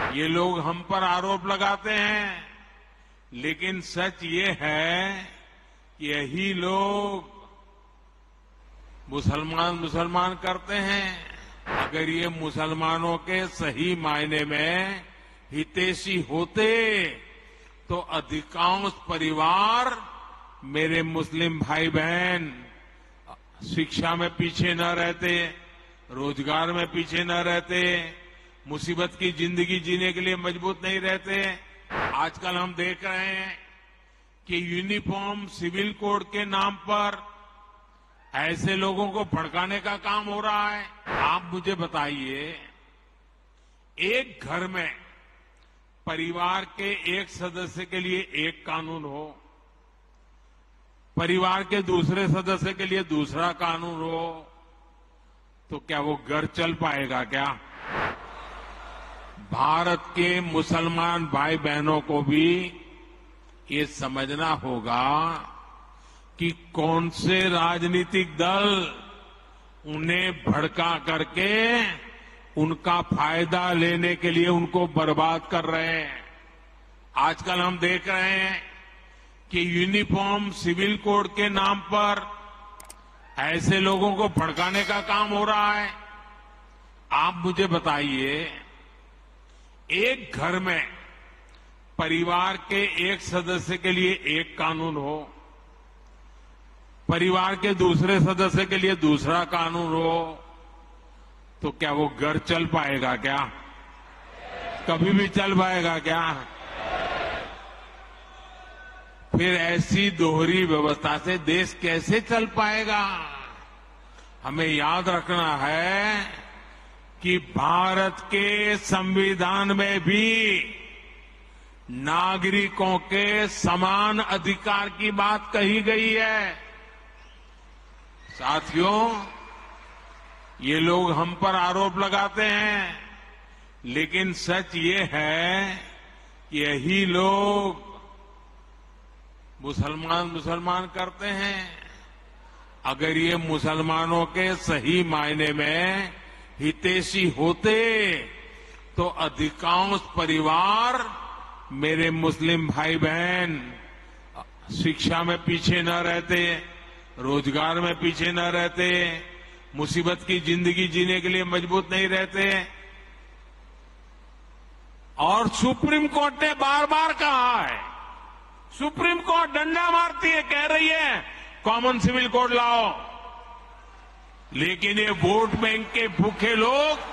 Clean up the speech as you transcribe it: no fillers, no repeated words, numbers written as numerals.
ये लोग हम पर आरोप लगाते हैं, लेकिन सच ये है कि यही लोग मुसलमान करते हैं। अगर ये मुसलमानों के सही मायने में हितैषी होते तो अधिकांश परिवार मेरे मुस्लिम भाई बहन शिक्षा में पीछे न रहते, रोजगार में पीछे न रहते, मुसीबत की जिंदगी जीने के लिए मजबूत नहीं रहते। आजकल हम देख रहे हैं कि यूनिफॉर्म सिविल कोड के नाम पर ऐसे लोगों को भड़काने का काम हो रहा है। आप मुझे बताइए, एक घर में परिवार के एक सदस्य के लिए एक कानून हो, परिवार के दूसरे सदस्य के लिए दूसरा कानून हो, तो क्या वो घर चल पाएगा क्या? भारत के मुसलमान भाई बहनों को भी ये समझना होगा कि कौन से राजनीतिक दल उन्हें भड़का करके उनका फायदा लेने के लिए उनको बर्बाद कर रहे हैं। आजकल हम देख रहे हैं कि यूनिफॉर्म सिविल कोड के नाम पर ऐसे लोगों को भड़काने का काम हो रहा है। आप मुझे बताइए, एक घर में परिवार के एक सदस्य के लिए एक कानून हो, परिवार के दूसरे सदस्य के लिए दूसरा कानून हो, तो क्या वो घर चल पाएगा क्या? कभी भी चल पाएगा क्या? फिर ऐसी दोहरी व्यवस्था से देश कैसे चल पाएगा? हमें याद रखना है कि भारत के संविधान में भी नागरिकों के समान अधिकार की बात कही गई है। साथियों, ये लोग हम पर आरोप लगाते हैं, लेकिन सच ये है कि यही लोग मुसलमान करते हैं। अगर ये मुसलमानों के सही मायने में हितैषी होते तो अधिकांश परिवार मेरे मुस्लिम भाई बहन शिक्षा में पीछे न रहते, रोजगार में पीछे न रहते, मुसीबत की जिंदगी जीने के लिए मजबूत नहीं रहते। और सुप्रीम कोर्ट ने बार बार कहा है, सुप्रीम कोर्ट डंडा मारती है, कह रही है कॉमन सिविल कोड लाओ, लेकिन ये वोट बैंक के भूखे लोग